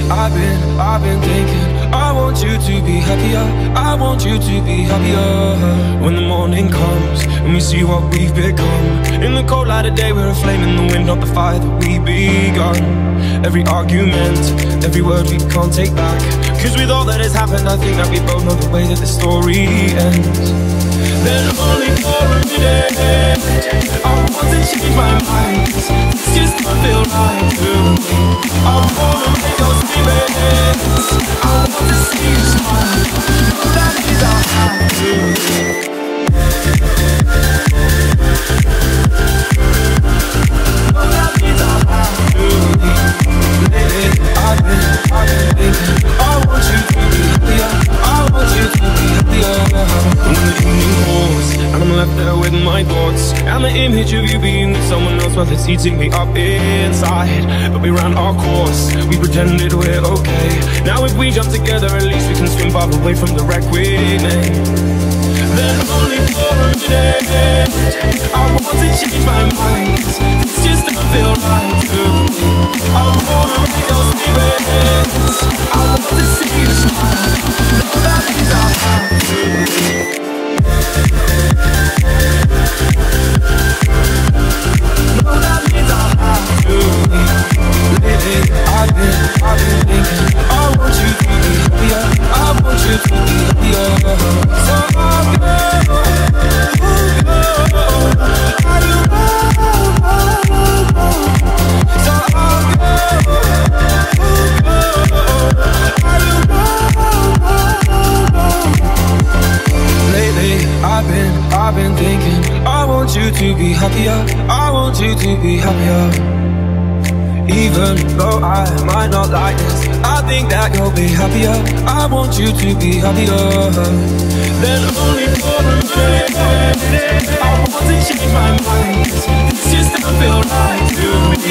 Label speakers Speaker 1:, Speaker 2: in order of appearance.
Speaker 1: I've been thinking, I want you to be happier, I want you to be happier. When the morning comes and we see what we've become, in the cold light of day we're a flame in the wind, not the fire that we begun. Every argument, every word we can't take back, cause with all that has happened I think that we both know the way that the story ends. Then only for a minute I want to change my mind, it's just to feel right to me. I wanna make your spirits, I want to see you smile, that is our have to. Oh, that is our have to. Lately I've been thinking, I want you to be happier, I want you to be happier. When the evening pours and I'm left there with my thoughts, and the image of you being with someone else, well, it's eating me up inside. But we ran our course, we pretended we're okay. Now if we jump together, at least we can swim far away from the wreck we made. Then only for a minute I want to change my mind, it's just to feel right to me. I wanna make your spirits, I want to see you smile, no, that is our have to. No, that means I have to. Lately I've been thinking, I want you to be happier, I want you to be happier. So I'll go, are you so I'll go, are you lately I've been thinking, I want you to be happier, I want you to be happier. Even though I might not like this, I think that you'll be happier, I want you to be happier. Then only for a minute I want to change my mind, it's just to feel right to me.